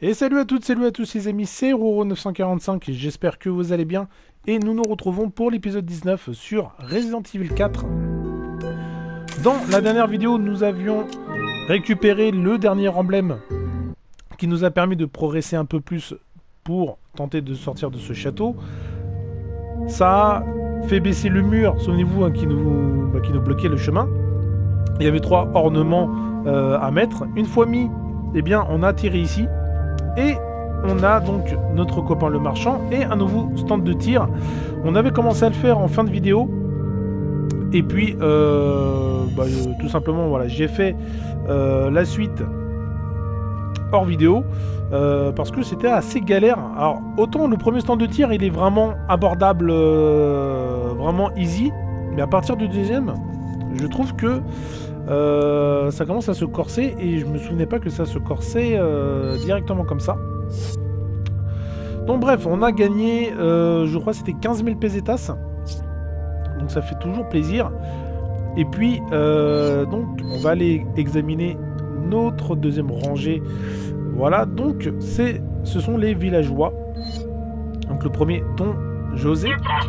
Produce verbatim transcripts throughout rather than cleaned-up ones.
Et salut à toutes, salut à tous les amis, c'est Roro neuf cent quarante-cinq et j'espère que vous allez bien. Et nous nous retrouvons pour l'épisode dix-neuf sur Resident Evil quatre. Dans la dernière vidéo, nous avions récupéré le dernier emblème qui nous a permis de progresser un peu plus pour tenter de sortir de ce château. Ça a fait baisser le mur, souvenez-vous, hein, qui, nous, bah, qui nous bloquait le chemin. Il y avait trois ornements euh, à mettre. Une fois mis, eh bien, on a atterri ici. Et on a donc notre copain le marchand et un nouveau stand de tir. On avait commencé à le faire en fin de vidéo. Et puis, euh, bah, euh, tout simplement, voilà, j'ai fait euh, la suite hors vidéo. Euh, parce que c'était assez galère. Alors, autant le premier stand de tir, il est vraiment abordable, euh, vraiment easy. Mais à partir du deuxième, je trouve que Euh, ça commence à se corser et je me souvenais pas que ça se corsait euh, directement comme ça. Donc bref, on a gagné, euh, je crois que c'était quinze mille pesetas. Donc ça fait toujours plaisir. Et puis, euh, donc on va aller examiner notre deuxième rangée. Voilà, donc c'est, ce sont les villageois. Donc le premier, Don José.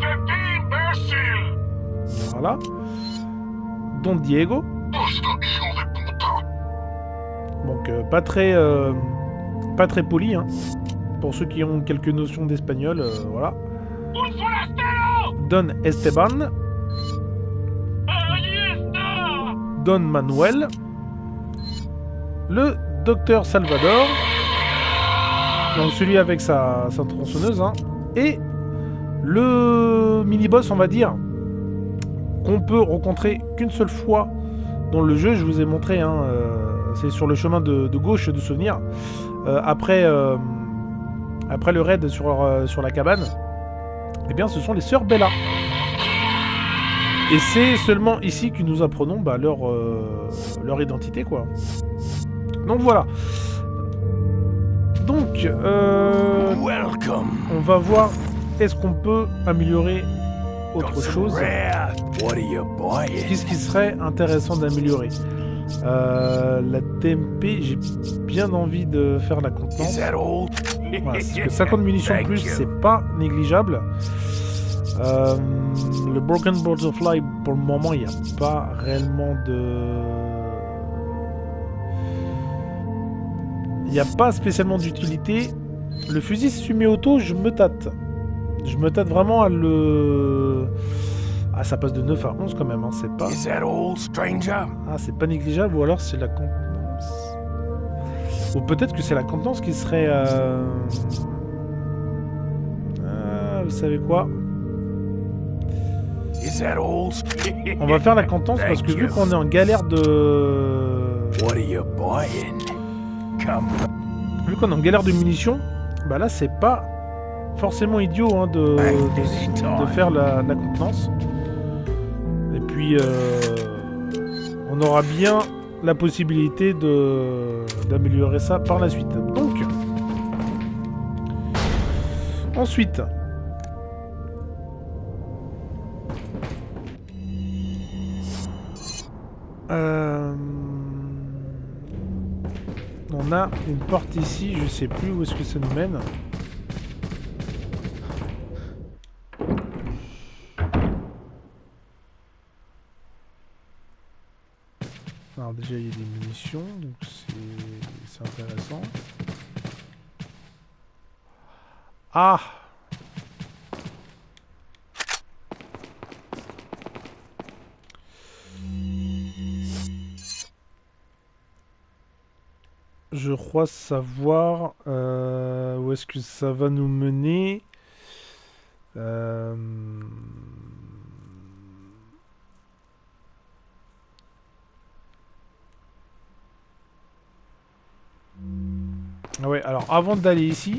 Voilà. Don Diego. Donc euh, pas très euh, pas très poli, hein. Pour ceux qui ont quelques notions d'espagnol, euh, voilà. Don Esteban, Don Manuel, le docteur Salvador, donc celui avec sa, sa tronçonneuse, hein, et le mini-boss, on va dire, qu'on peut rencontrer qu'une seule fois dans le jeu. Je vous ai montré, hein, euh, c'est sur le chemin de, de gauche de souvenir. Euh, après, euh, après le raid sur, euh, sur la cabane, eh bien, ce sont les sœurs Bella. Et c'est seulement ici que nous apprenons bah, leur, euh, leur identité, quoi. Donc voilà. Donc, euh, on va voir est-ce qu'on peut améliorer autre chose. Qu'est-ce qui serait intéressant d'améliorer? euh, La T M P, j'ai bien envie de faire la contenance. Voilà, parce que cinquante munitions de plus, c'est pas négligeable. Euh, le Broken Butterfly, pour le moment, il n'y a pas réellement de... Il n'y a pas spécialement d'utilité. Le fusil semi-auto, je me tâte. Je me tâte vraiment à le... Ah, ça passe de neuf à onze quand même, hein. C'est pas... Ah, c'est pas négligeable, ou alors c'est la contenance. Ou peut-être que c'est la contenance qui serait... Euh... Ah, vous savez quoi? On va faire la contenance parce que vu qu'on est en galère de... Vu qu'on est en galère de munitions, bah là c'est pas forcément idiot, hein, de, de, de faire la, la contenance. Et puis euh, on aura bien la possibilité de d'améliorer ça par la suite. Donc ensuite euh, on a une porte ici, je sais plus où est-ce que ça nous mène. Alors déjà il y a des munitions, donc c'est intéressant. Ah! Je crois savoir euh, où est-ce que ça va nous mener. Euh... Ah ouais, alors avant d'aller ici,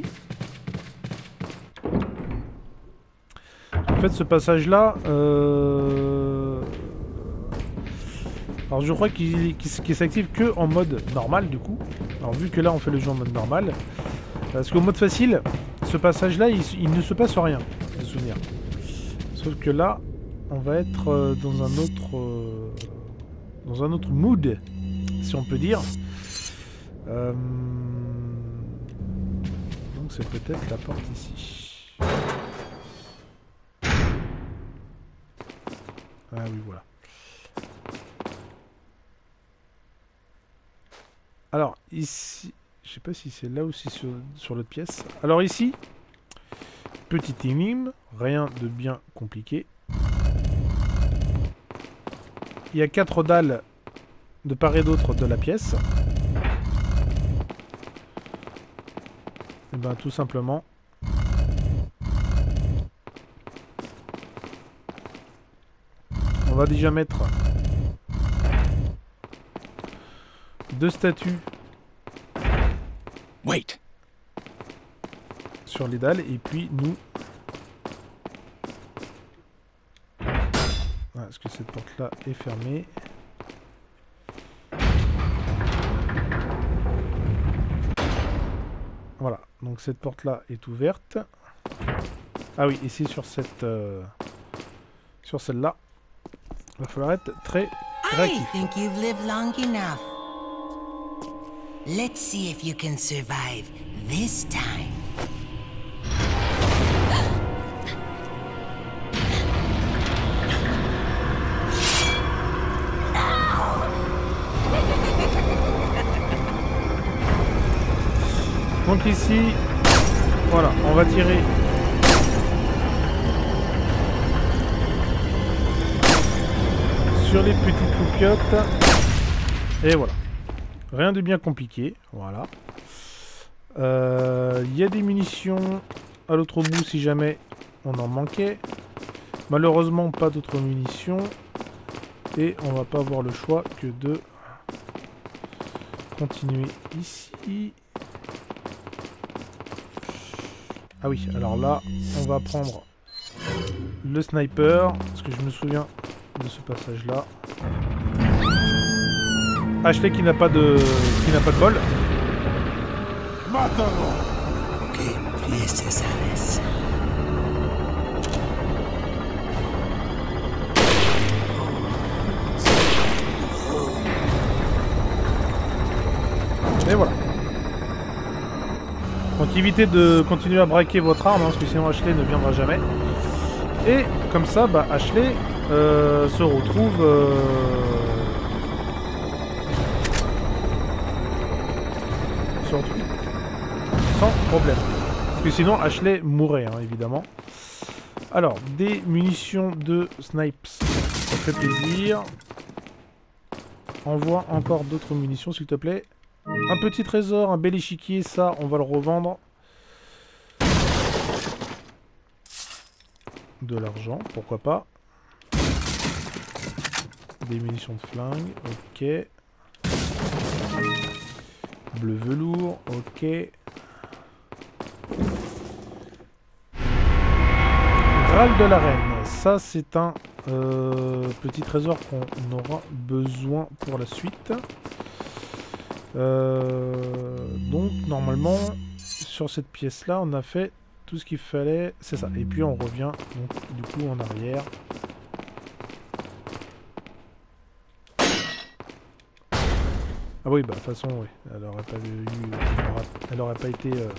en fait ce passage là, euh... alors je crois qu'il qu'il s'active que en mode normal du coup. Alors vu que là on fait le jeu en mode normal, parce qu'au mode facile, ce passage là il, il ne se passe rien, de souvenir. Sauf que là, on va être dans un autre, euh, dans un autre mood, si on peut dire. Euh... Donc c'est peut-être la porte ici. Ah oui, voilà. Alors ici, je sais pas si c'est là ou si sur, sur l'autre pièce. Alors ici, petite énigme, rien de bien compliqué. Il y a quatre dalles de part et d'autre de la pièce. Et ben tout simplement, on va déjà mettre deux statues Wait. sur les dalles et puis nous... Ah, est-ce que cette porte-là est fermée? Voilà, donc cette porte-là est ouverte. Ah oui, ici sur cette... Euh, sur celle-là, il va falloir être très réactif. I think you've lived long enough. Let's see if you can survive this time. Donc ici, voilà, on va tirer sur les petites loupiottes. Et voilà. Rien de bien compliqué. Voilà. Il euh, y a des munitions à l'autre bout si jamais on en manquait. Malheureusement, pas d'autres munitions. Et on va pas avoir le choix que de continuer ici. Ah oui, alors là, on va prendre le sniper, parce que je me souviens de ce passage-là. Ashley qui n'a pas de qui n'a pas de bol. Et voilà. Donc évitez de continuer à braquer votre arme, hein, parce que sinon Ashley ne viendra jamais. Et comme ça, bah, Ashley euh, se retrouve... Euh... se retrouve sans problème. Parce que sinon Ashley mourrait, hein, évidemment. Alors, des munitions de snipes, ça fait plaisir. Envoie encore d'autres munitions, s'il te plaît. Un petit trésor, un bel échiquier, ça, on va le revendre. De l'argent, pourquoi pas. Des munitions de flingue, ok. Bleu velours, ok. Graal de la reine, ça c'est un euh, petit trésor qu'on aura besoin pour la suite. Euh, donc normalement sur cette pièce là on a fait tout ce qu'il fallait, c'est ça, et puis on revient donc du coup en arrière. Ah oui, bah de toute façon oui, elle aurait pas eu, elle aurait, elle aurait pas été euh,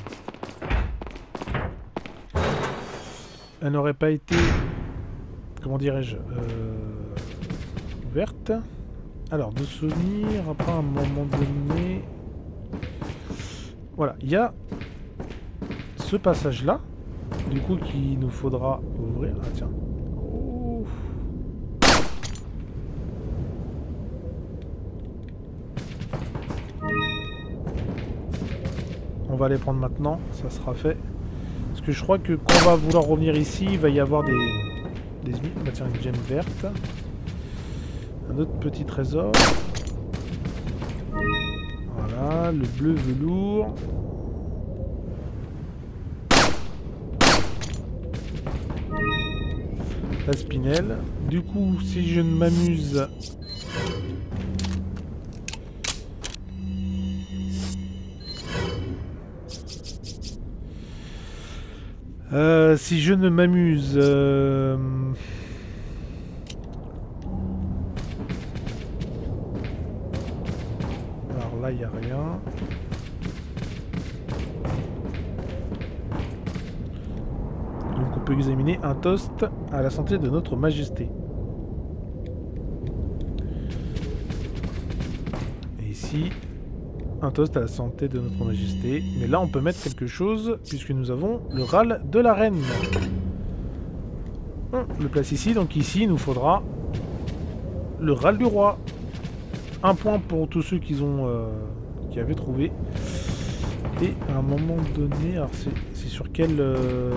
elle n'aurait pas été, comment dirais-je, euh, ouverte. Alors, de souvenir, après un moment donné... Voilà, il y a ce passage-là, du coup, qu'il nous faudra ouvrir. Ah, tiens. Oh. On va les prendre maintenant, ça sera fait. Parce que je crois que quand on va vouloir revenir ici, il va y avoir des... des... Ah, tiens, une gemme verte. Un autre petit trésor. Voilà, le bleu velours. La spinelle. Du coup, si je ne m'amuse... Euh, si je ne m'amuse... Euh... Alors là, il n'y a rien. peut examiner un toast à la santé de notre majesté. Et ici, un toast à la santé de notre majesté. Mais là, on peut mettre quelque chose, puisque nous avons le râle de la reine. On le place ici, donc ici, il nous faudra le râle du roi. Un point pour tous ceux qui ont, euh, qui avaient trouvé. Et à un moment donné, alors c'est sur quel... Euh...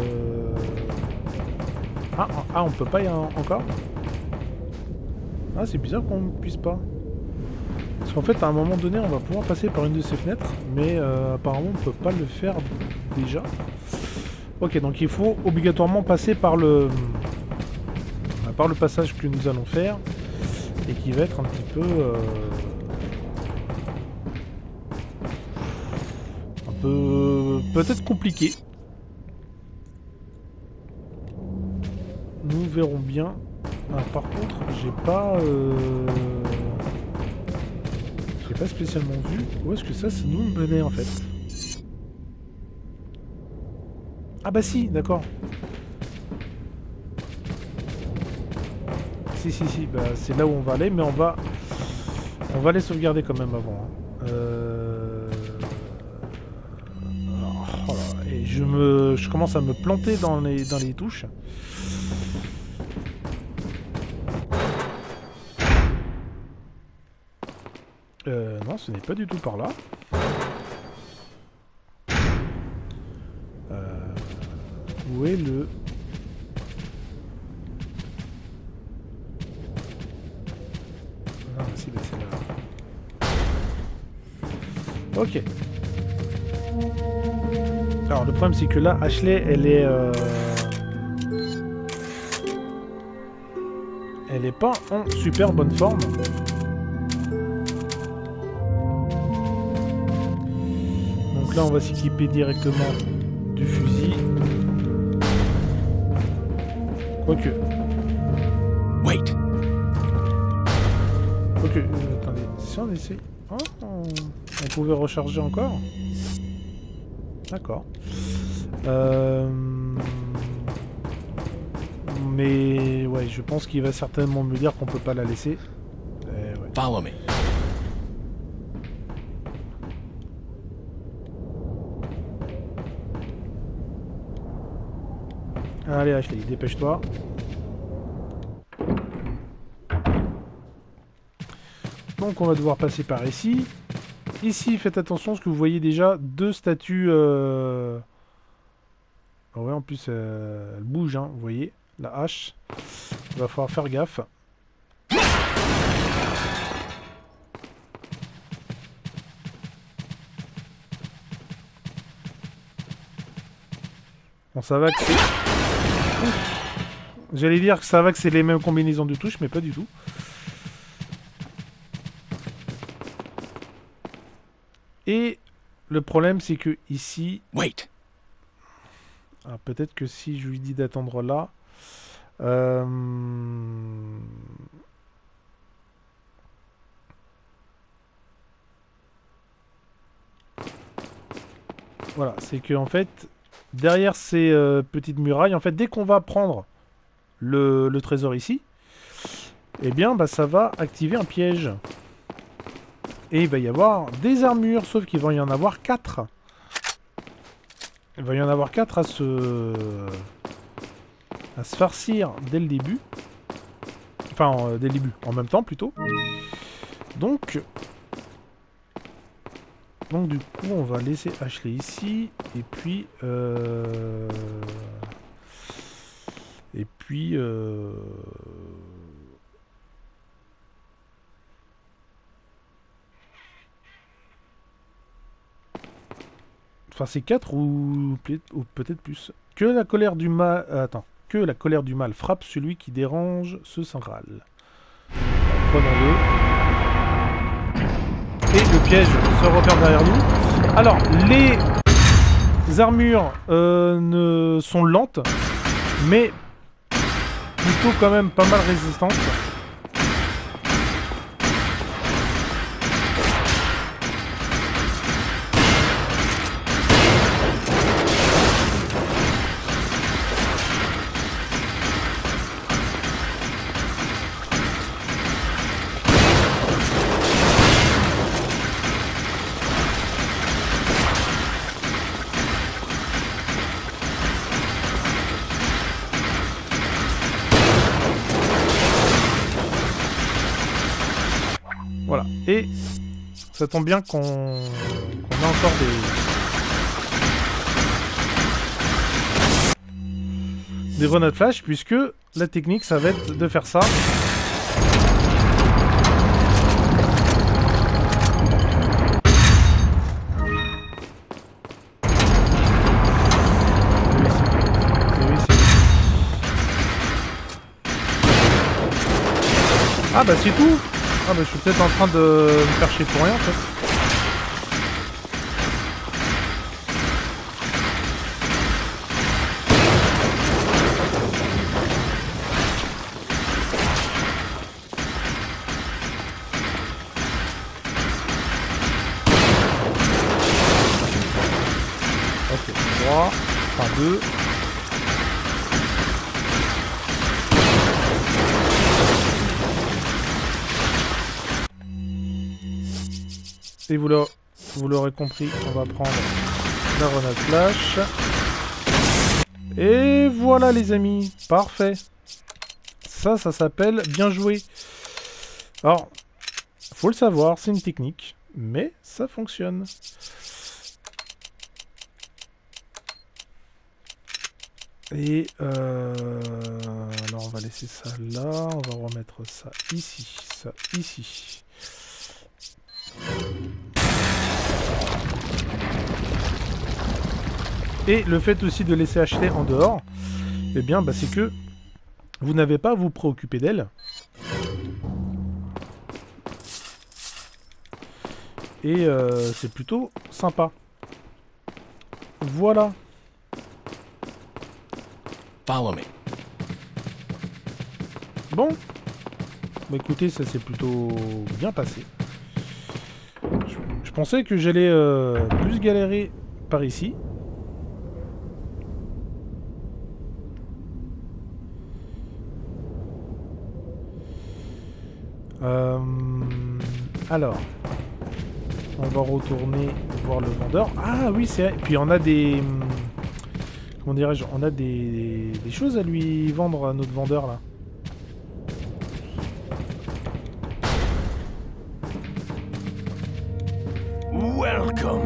Ah, ah, on peut pas y aller encore. Ah, c'est bizarre qu'on ne puisse pas. Parce qu'en fait, à un moment donné, on va pouvoir passer par une de ces fenêtres, mais euh, apparemment, on ne peut pas le faire déjà. Ok, donc il faut obligatoirement passer par le... par le passage que nous allons faire, et qui va être un petit peu... Euh... Euh, peut-être compliqué. Nous verrons bien. Ah, par contre, j'ai pas... Euh... J'ai pas spécialement vu. Où est-ce que ça, ça nous menait en fait? Ah bah si, d'accord. Si, si, si, bah c'est là où on va aller, mais on va... On va les sauvegarder quand même avant. Hein. Euh... Je, me, je commence à me planter dans les, dans les touches. Euh, non, ce n'est pas du tout par là. Euh, où est le... Ah, si, bah, c'est là. Ok. Alors le problème c'est que là, Ashley, elle est... Euh... Elle est pas en super bonne forme. Donc là on va s'équiper directement du fusil. Quoique. Wait. Quoique, euh, attendez, si on essaie... Oh, on... on pouvait recharger encore. D'accord. Euh... Mais ouais, je pense qu'il va certainement me dire qu'on peut pas la laisser. Eh ouais. Follow me. Allez Ashley, dépêche-toi. Donc on va devoir passer par ici. Ici, faites attention parce que vous voyez déjà deux statues... Euh... Oh ouais, en plus, euh, elle bouge, hein, vous voyez, la hache. Il va falloir faire gaffe. Bon, ça va que c'est... J'allais dire que ça va que c'est les mêmes combinaisons de touches, mais pas du tout. Et le problème, c'est que ici... Wait. Ah, peut-être que si je lui dis d'attendre là... Euh... Voilà, c'est que en fait, derrière ces euh, petites murailles, en fait, dès qu'on va prendre le, le trésor ici, eh bien, bah, ça va activer un piège. Et il va y avoir des armures, sauf qu'il va y en avoir quatre. Il va y en avoir quatre à se... à se farcir dès le début. Enfin, euh, dès le début, en même temps plutôt. Donc... Donc du coup, on va laisser Ashley ici. Et puis... Euh... Et puis... Euh... Enfin, c'est quatre ou, ou peut-être plus. Que la colère du mal... Euh, attends. Que la colère du mal frappe celui qui dérange ce Saint-Graal. Prenons-le. Et le piège se referme derrière nous. Alors, les armures euh, ne sont lentes, mais plutôt quand même pas mal résistantes. Et ça tombe bien qu'on qu'on a encore des... des grenades flash, puisque la technique, ça va être de faire ça. Ah bah c'est tout. Ah bah je suis peut-être en train de me faire chier pour rien en fait. Ok, trois, enfin deux. Et vous l'aurez compris, on va prendre la grenade flash. Et voilà les amis, parfait. Ça, ça s'appelle bien joué. Alors, faut le savoir, c'est une technique, mais ça fonctionne. Et euh, alors on va laisser ça là, on va remettre ça ici, ça ici. Et le fait aussi de laisser acheter en dehors, eh bien bah, c'est que vous n'avez pas à vous préoccuper d'elle. Et euh, c'est plutôt sympa. Voilà. Follow me. Bon. Bah écoutez, ça s'est plutôt bien passé. Je, je pensais que j'allais euh, plus galérer par ici. Euh, alors, on va retourner voir le vendeur. Ah oui, c'est vrai. Puis on a des... Comment dirais-je? On a des, des choses à lui vendre à notre vendeur là. Welcome.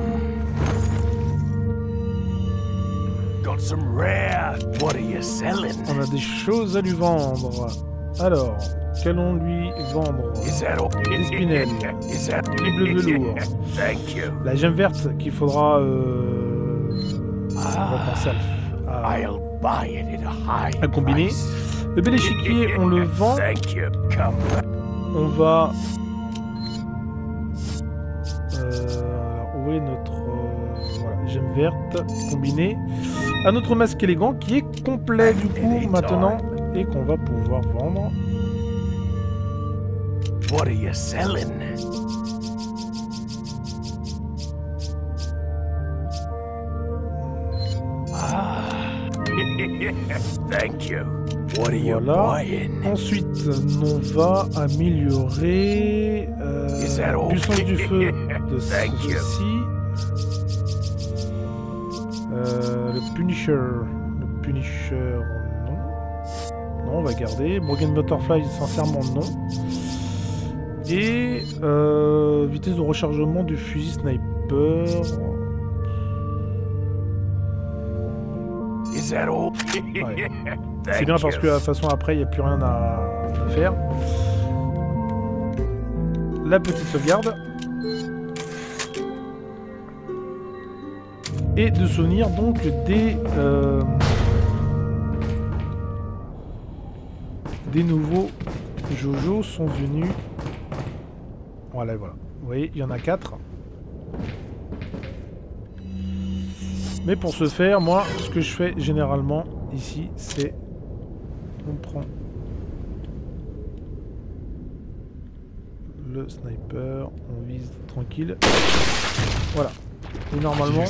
Got some rare. What are you selling? On a des choses à lui vendre. Alors, qu'allons lui vendre? Des spinels, des bleus velours, la gemme verte qu'il faudra euh, on va penser à, à, à combiner. Le bel échiquier, on le vend. On va... Euh, où est notre... Euh, voilà, gemme verte combinée à notre masque élégant qui est complet du coup maintenant et qu'on va pouvoir vendre. What are you selling? Ah. Thank you. What are you Voilà. buying? Ensuite, on va améliorer euh, la puissance du feu de ceci. Euh, le Punisher. Le Punisher, non. Non, on va garder. Broken Butterfly, sincèrement, non. Et euh, vitesse de rechargement du fusil sniper. Ouais. C'est bien parce que de toute façon après il n'y a plus rien à, à faire. La petite sauvegarde. Et de souvenir donc des euh, des nouveaux Jojo sont venus. Voilà, voilà. Vous voyez, il y en a quatre. Mais pour ce faire, moi, ce que je fais généralement ici, c'est... On prend le sniper, on vise tranquille. Voilà. Et normalement...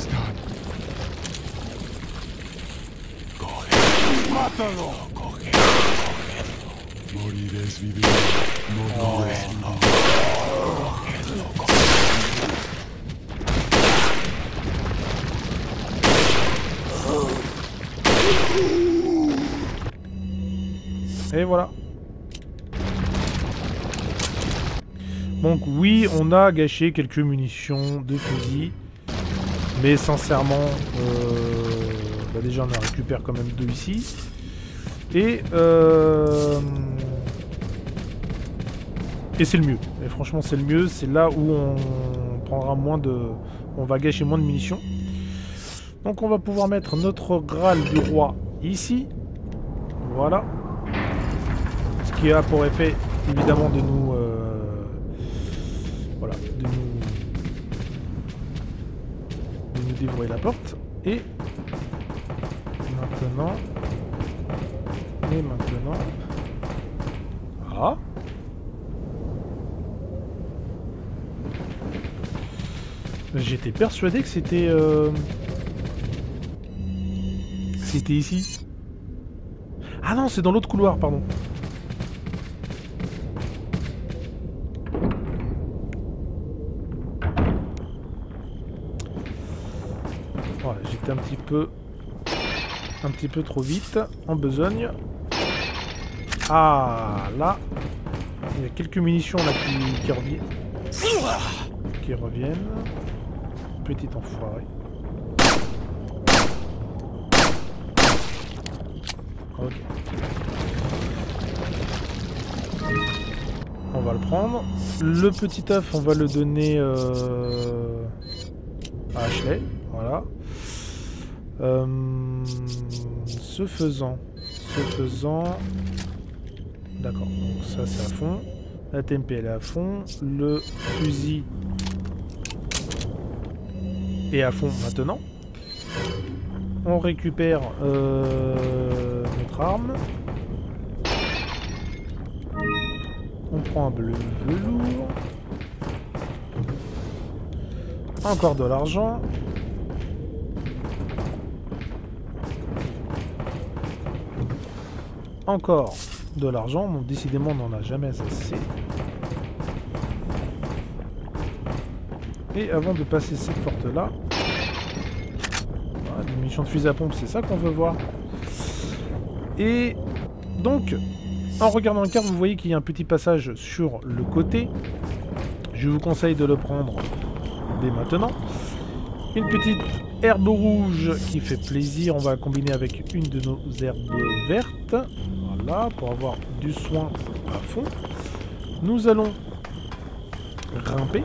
Et voilà. Donc oui, on a gâché quelques munitions de fusil. Mais sincèrement, euh, bah déjà on en récupère quand même deux ici. Et, euh, et c'est le mieux. Et franchement c'est le mieux. C'est là où on prendra moins de... On va gâcher moins de munitions. Donc on va pouvoir mettre notre Graal du roi ici. Voilà. Ce qui a pour effet évidemment de nous... Euh, voilà. De nous... De nous dévorer la porte. Et... Maintenant... Et maintenant... Ah. J'étais persuadé que c'était... Euh... C'était ici. Ah non, c'est dans l'autre couloir, pardon. Voilà, j'étais un petit peu... Un petit peu trop vite, en besogne. Ah, là. Il y a quelques munitions là qui, qui reviennent. Qui reviennent. Petit enfoiré. Ok. On va le prendre. Le petit œuf, on va le donner euh, à Ashley. Voilà. Euh, ce faisant. Ce faisant. D'accord, donc ça c'est à fond. La T M P elle est à fond. Le fusil est à fond maintenant. On récupère euh, notre arme. On prend un bleu velours. Encore de l'argent. Encore de l'argent. Bon, décidément, on n'en a jamais assez. Et avant de passer cette porte-là... Voilà, des munitions de fusil à pompe, c'est ça qu'on veut voir. Et donc, en regardant la carte, vous voyez qu'il y a un petit passage sur le côté. Je vous conseille de le prendre dès maintenant. Une petite herbe rouge qui fait plaisir. On va la combiner avec une de nos herbes vertes. Voilà, pour avoir du soin à fond. Nous allons grimper.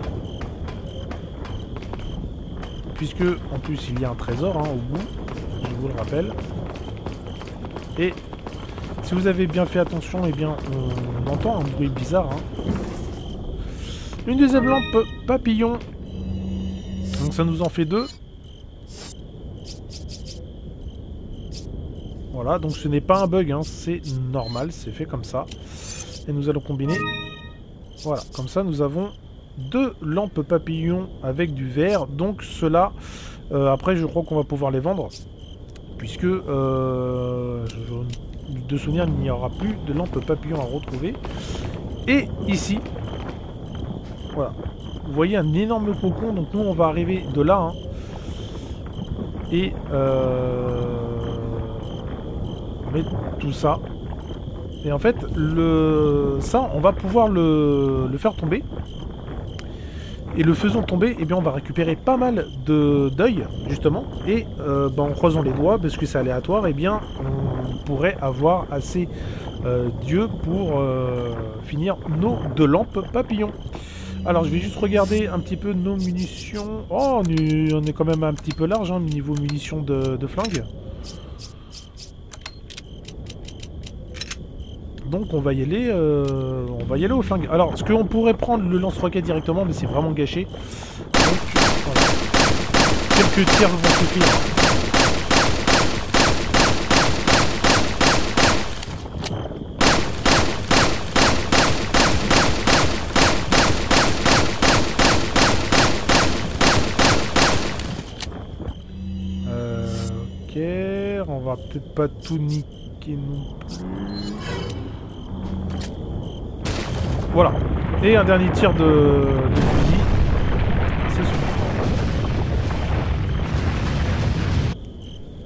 Puisque, en plus, il y a un trésor hein, au bout. Je vous le rappelle. Et si vous avez bien fait attention, eh bien, on, on entend un bruit bizarre. Hein. Une deuxième lampe papillon. Donc ça nous en fait deux. Voilà, donc ce n'est pas un bug, hein, c'est normal, c'est fait comme ça. Et nous allons combiner. Voilà, comme ça nous avons deux lampes papillons avec du verre. Donc ceux-là, euh, après je crois qu'on va pouvoir les vendre. Puisque, euh, je, de souvenir, il n'y aura plus de lampes papillons à retrouver. Et ici, voilà. Vous voyez un énorme cocon, donc nous on va arriver de là. Hein. Et euh, on met tout ça. Et en fait, le, ça, on va pouvoir le, le faire tomber. Et le faisant tomber, eh bien, on va récupérer pas mal de d'œil, justement. Et euh, ben, en croisant les doigts, parce que c'est aléatoire, eh bien, on pourrait avoir assez euh, d'yeux pour euh, finir nos deux lampes papillons. Alors je vais juste regarder un petit peu nos munitions. Oh, on est, on est quand même un petit peu large hein, niveau munitions de, de flingue. Donc on va y aller, euh, on va y aller au flingue. Alors ce qu'on pourrait prendre le lance-roquette directement, mais c'est vraiment gâché. Donc voilà. Quelques tirs vont suffire. On va peut-être pas tout niquer non plus. Voilà. Et un dernier tir de, de fusil. C'est sûr.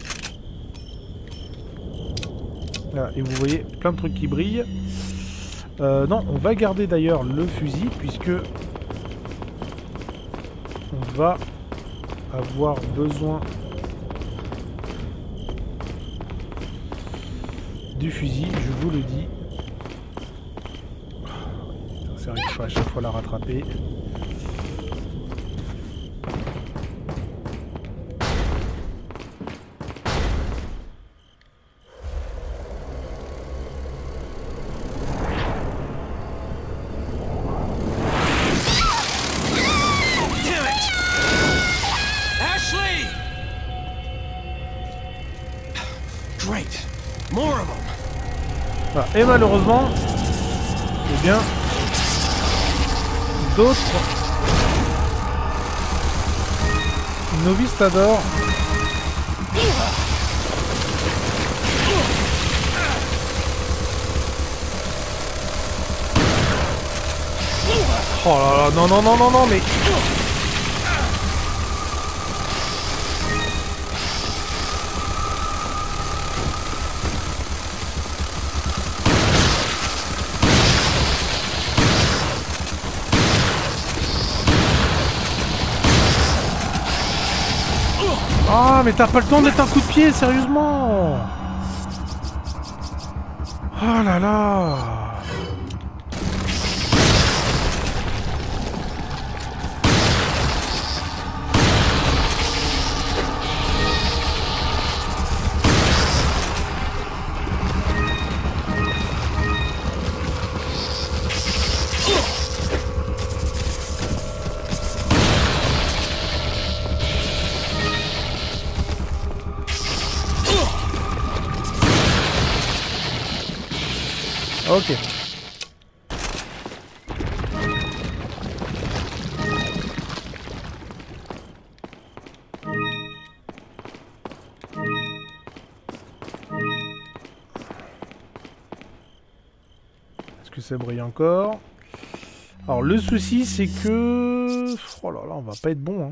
Là, et vous voyez plein de trucs qui brillent. Euh, non, on va garder d'ailleurs le fusil puisque on va avoir besoin du fusil, je vous le dis. C'est vrai qu'il faut à chaque fois la rattraper. Voilà. Et malheureusement, eh bien, d'autres novistadors oh là là, non non non non non mais ah, mais t'as pas le temps de mettre un coup de pied, sérieusement. Oh là là. Ok. Est-ce que ça brille encore? Alors le souci c'est que... Oh là là, on va pas être bon. Hein.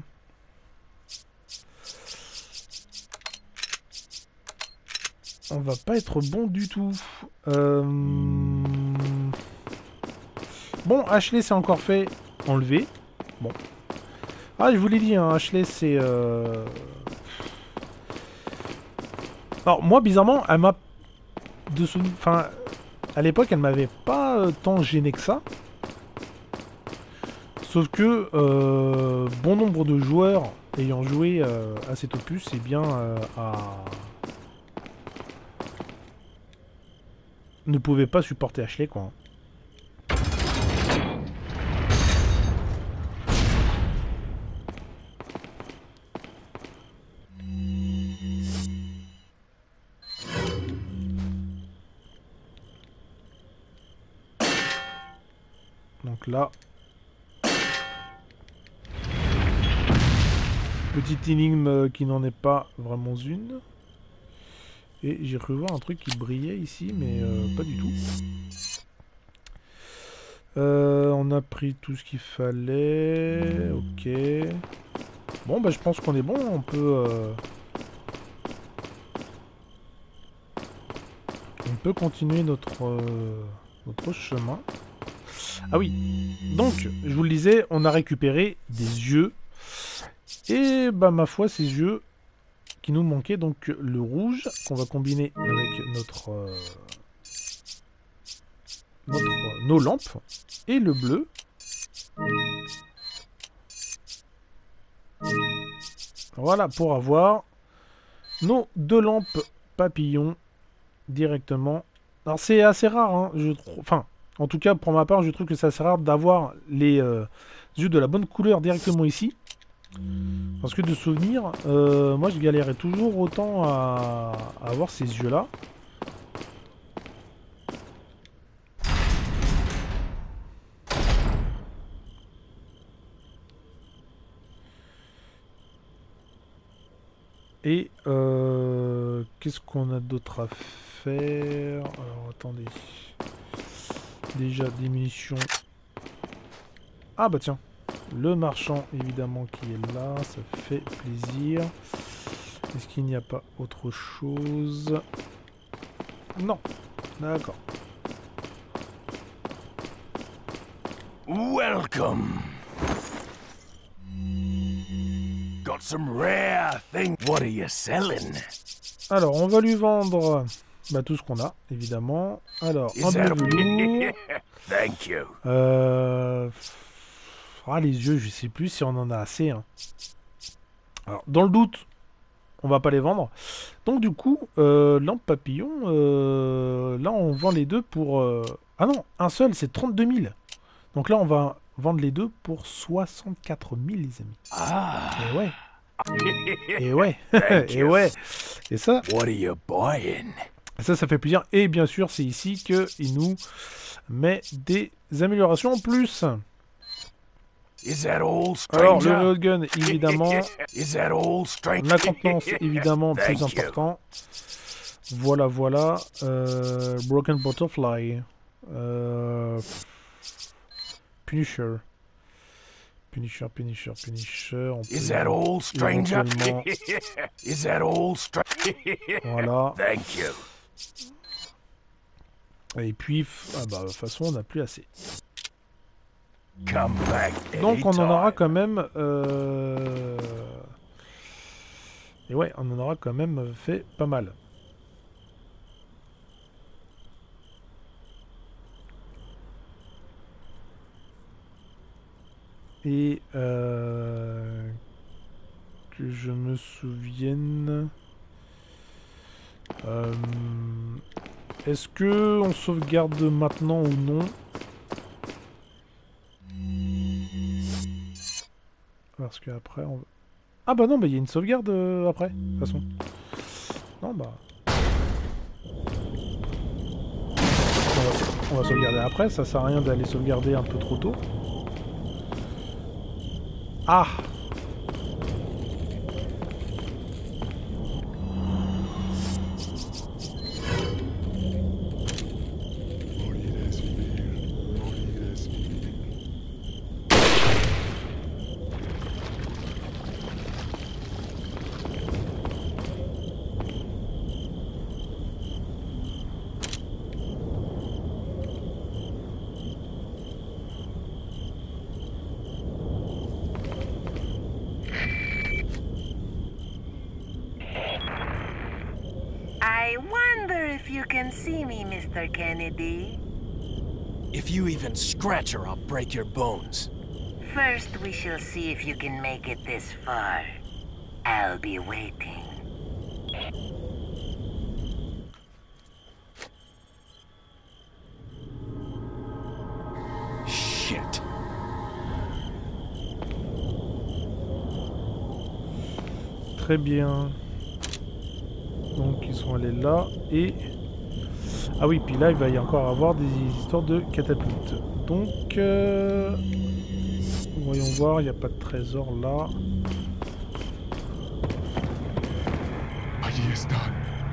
On va pas être bon du tout. Euh... Bon, Ashley c'est encore fait enlever. Bon. Ah, je vous l'ai dit, hein, Ashley c'est... Euh... Alors moi, bizarrement, elle m'a... De sou... Enfin, à l'époque, elle m'avait pas euh, tant gêné que ça. Sauf que euh, bon nombre de joueurs ayant joué euh, à cet opus, eh bien, euh, à... ne pouvait pas supporter Ashley, quoi. Donc là, petite énigme qui n'en est pas vraiment une. Et j'ai cru voir un truc qui brillait ici, mais euh, pas du tout. Euh, on a pris tout ce qu'il fallait. Ok. Bon, bah je pense qu'on est bon. On peut... Euh... On peut continuer notre, euh, notre chemin. Ah oui. Donc, je vous le disais, on a récupéré des yeux. Et bah ma foi, ces yeux... qui nous manquait, donc le rouge qu'on va combiner avec notre, euh, notre euh, nos lampes, et le bleu. Voilà, pour avoir nos deux lampes papillons directement. Alors c'est assez rare, hein, je trouve. Enfin, en tout cas pour ma part, je trouve que c'est assez rare d'avoir les euh, yeux de la bonne couleur directement ici. Parce que de souvenir, euh, moi je galérais toujours autant à, à avoir ces yeux-là. Et euh, qu'est-ce qu'on a d'autre à faire? Alors attendez. Déjà des munitions. Ah bah tiens. Le marchand, évidemment, qui est là, ça fait plaisir. Est-ce qu'il n'y a pas autre chose? Non. D'accord. Welcome. Got some rare things. What are you selling? Alors, on va lui vendre bah, tout ce qu'on a, évidemment. Alors, un bleu velours. Thank you. Euh... Ah, les yeux, je sais plus si on en a assez. Hein. Alors, dans le doute, on va pas les vendre. Donc, du coup, euh, lampe papillon, euh, là, on vend les deux pour... Euh... Ah non, un seul, c'est trente-deux mille. Donc là, on va vendre les deux pour soixante-quatre mille, les amis. Ah. Et ouais. Et ouais. Et ouais. Et ça... What are you buying? Ça, ça fait plaisir. Et bien sûr, c'est ici qu'il nous met des améliorations en plus. Is that all, Alors, stranger? le reload gun, évidemment. Is that all, stranger? La contenance, évidemment, plus Thank you. important. Voilà, voilà. Euh, Broken Butterfly. Euh, Punisher. Punisher, Punisher, Punisher. On peut Is that all, stranger? éventuellement- Is that all, stranger? Voilà. Thank you. Et puis, f- ah bah, de toute façon, on n'a plus assez. Come back Donc, on en anytime. aura quand même... Euh... Et ouais, on en aura quand même fait pas mal. Et... Euh... Que je me souvienne... Euh... Est-ce que on sauvegarde maintenant ou non? Parce que après on... Ah bah non, bah il y a une sauvegarde euh, après, de toute façon. Non bah... On va, on va sauvegarder après, ça sert à rien d'aller sauvegarder un peu trop tôt. Ah! I wonder if you can see me, Mister Kennedy. If you even scratch her, I'll break your bones. First, we shall see if you can make it this far. I'll be waiting. Shit. Très bien. Donc ils sont allés là et... Ah oui, puis là il va y encore avoir des histoires de catapultes. Donc... Euh... Voyons voir, il n'y a pas de trésor là. Allí está.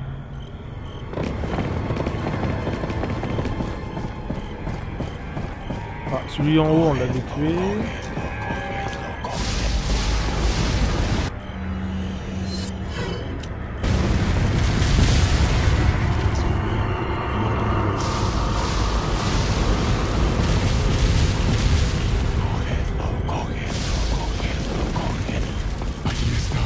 Ah, celui en haut on l'avait tué. Allí está.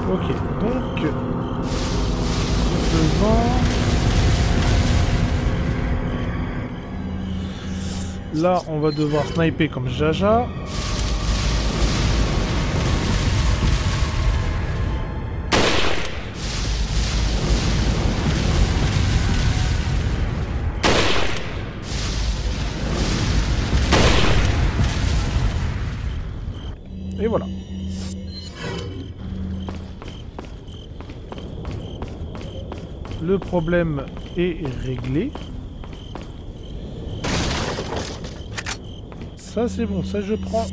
Ok, donc... Devant... Là, on va devoir sniper comme Jaja. Et voilà. Le problème est réglé. Ça c'est bon, ça je prends.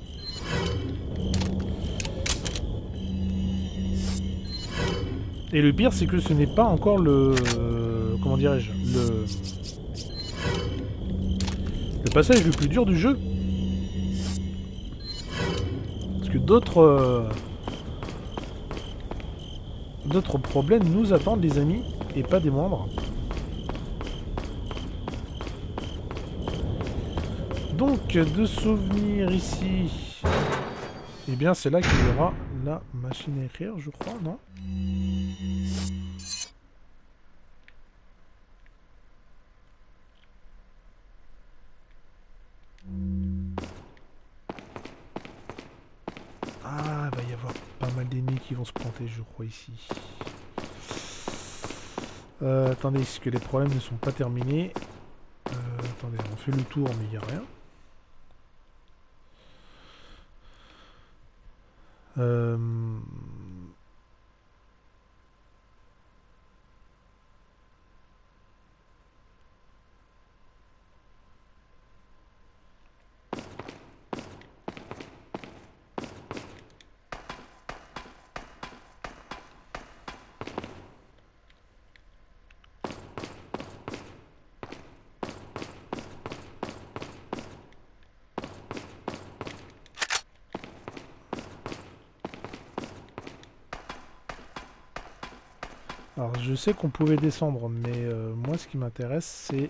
Et le pire c'est que ce n'est pas encore le... Comment dirais-je le... le passage le plus dur du jeu. Parce que d'autres... Euh... D'autres problèmes nous attendent les amis, et pas des moindres. Donc, de souvenirs ici, eh bien c'est là qu'il y aura la machine à écrire, je crois, non? Ah, il va y avoir pas mal d'ennemis qui vont se planter, je crois, ici. Euh, attendez, est-ce que les problèmes ne sont pas terminés? euh, Attendez, on fait le tour, mais il n'y a rien. Euh... Alors je sais qu'on pouvait descendre, mais euh, moi ce qui m'intéresse c'est...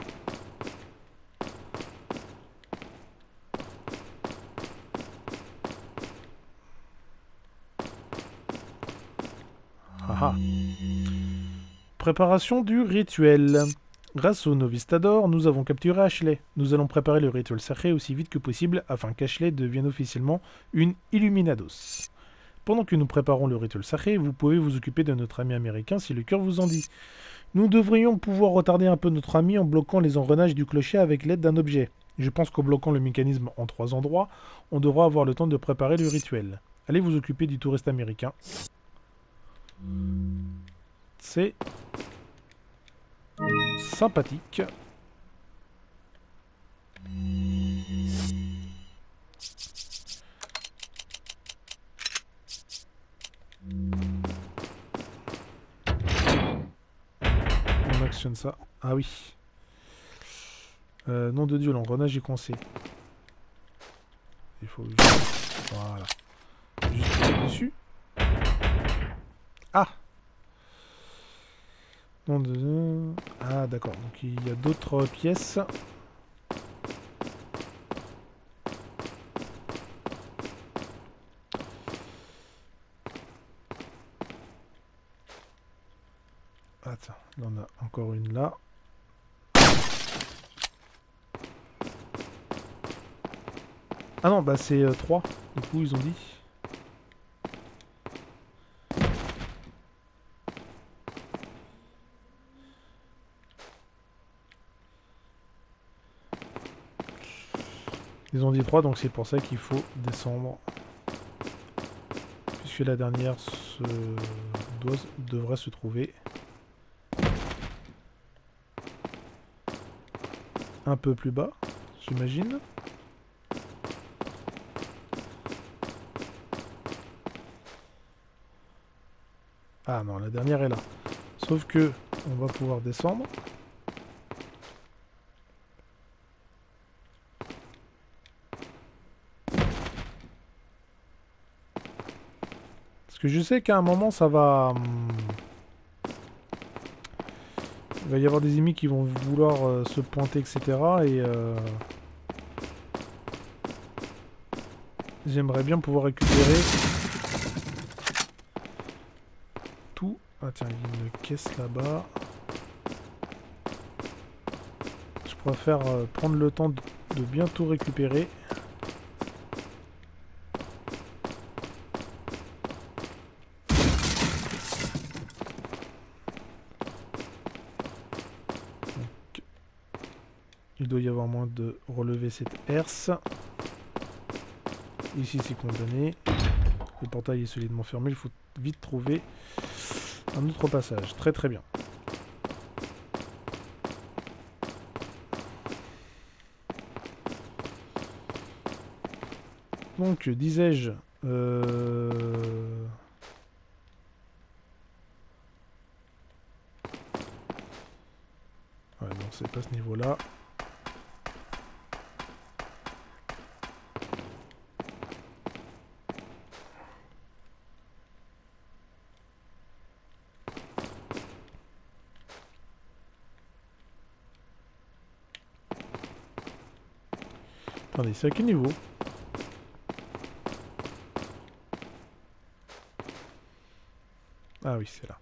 Ah ah. Préparation du rituel. Grâce au Novistador, nous avons capturé Ashley. Nous allons préparer le rituel sacré aussi vite que possible afin qu'Ashley devienne officiellement une Illuminados. Pendant que nous préparons le rituel sacré, vous pouvez vous occuper de notre ami américain si le cœur vous en dit. Nous devrions pouvoir retarder un peu notre ami en bloquant les engrenages du clocher avec l'aide d'un objet. Je pense qu'en bloquant le mécanisme en trois endroits, on devra avoir le temps de préparer le rituel. Allez vous occuper du touriste américain. C'est sympathique. On actionne ça. Ah oui. Euh, nom de Dieu, l'engrenage est coincé. Il faut juste... Voilà. Juste cliquer dessus. Ah. Nom de Dieu... Ah d'accord. Donc il y a d'autres pièces. Attends, là on a encore une là. Ah non, bah c'est euh, trois. Du coup, ils ont dit. Ils ont dit trois, donc c'est pour ça qu'il faut descendre. Puisque la dernière se... doit... devrait se trouver un peu plus bas, j'imagine. Ah non, la dernière est là. Sauf que on va pouvoir descendre. Parce que je sais qu'à un moment ça va... Il va y avoir des ennemis qui vont vouloir euh, se pointer, et cetera. Et euh... j'aimerais bien pouvoir récupérer Ah tiens, il y a une caisse là-bas. Je préfère euh, prendre le temps de, de bien tout récupérer. Donc, il doit y avoir moins de relever cette herse. Ici c'est condamné. Le portail est solidement fermé, il faut vite trouver un autre passage. Très très bien. Donc, disais-je... Euh... Ouais, non, c'est pas ce niveau-là. Attendez, c'est à quel niveau? Ah oui, c'est là.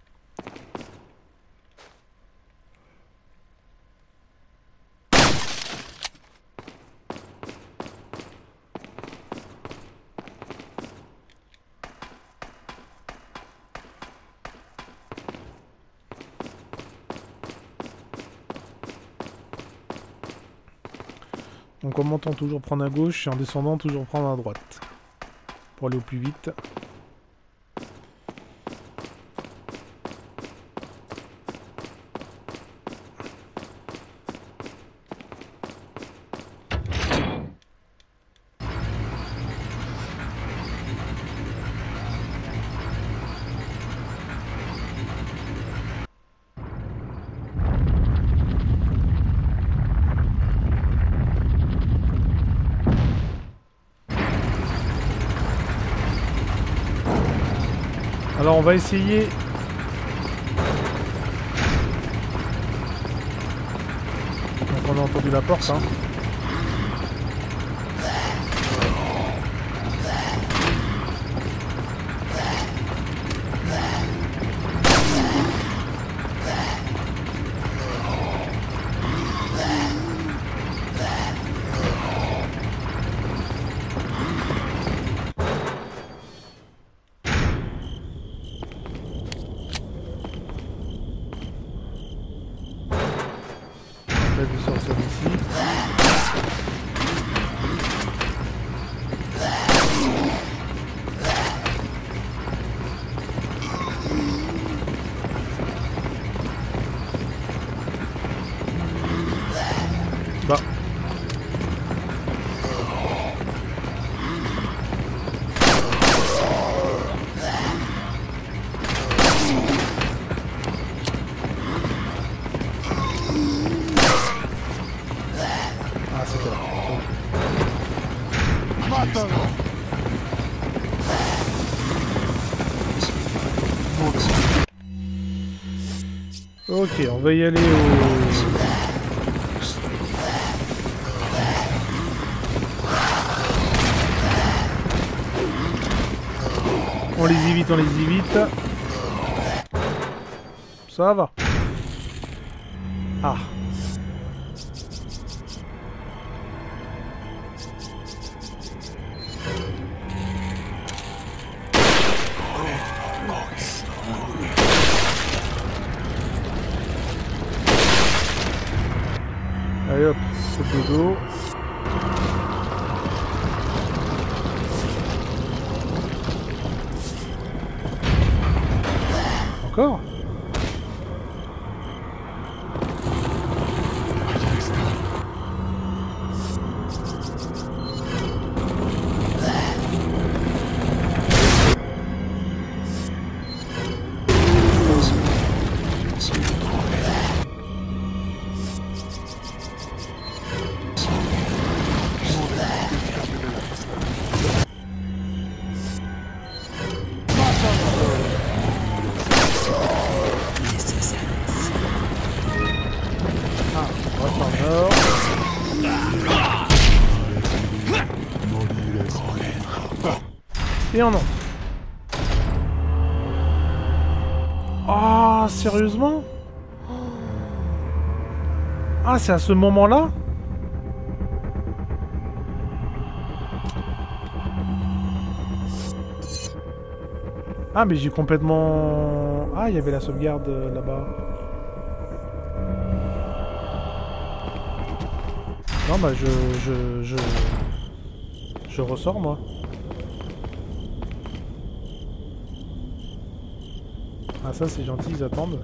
Donc en montant toujours prendre à gauche et en descendant toujours prendre à droite. Pour aller au plus vite. Alors on va essayer. Donc on a entendu la porte, hein. De sortir d'ici. Bah. Ok, on va y aller au... On les évite, on les évite. Ça va. Ah. Allez hop, c'est dodo. Encore ? Et on entre. Ah, sérieusement? Ah, c'est à ce moment-là? Ah, mais j'ai complètement... Ah, il y avait la sauvegarde euh, là-bas. Non, bah je... Je... Je, je ressors, moi. Ah, ça, c'est gentil, ils attendent.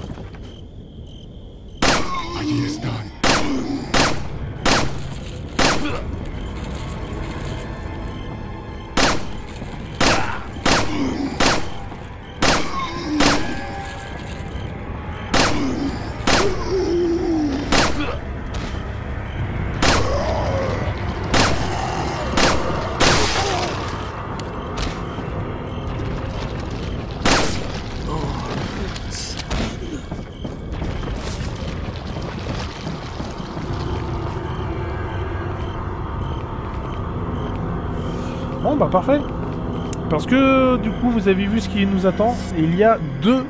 Bon bah parfait. Parce que du coup vous avez vu ce qui nous attend. Et il y a deux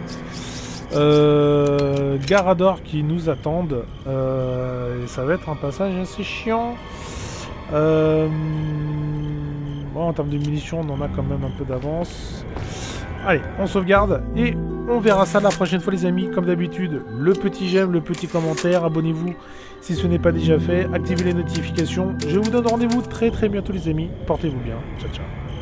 euh, Garador qui nous attendent. Euh, et ça va être un passage assez chiant. Euh, bon, en termes de munitions on en a quand même un peu d'avance. Allez, on sauvegarde et on verra ça la prochaine fois les amis. Comme d'habitude, le petit j'aime, le petit commentaire, abonnez-vous si ce n'est pas déjà fait, activez les notifications. Je vous donne rendez-vous très très bientôt les amis. Portez-vous bien. Ciao ciao.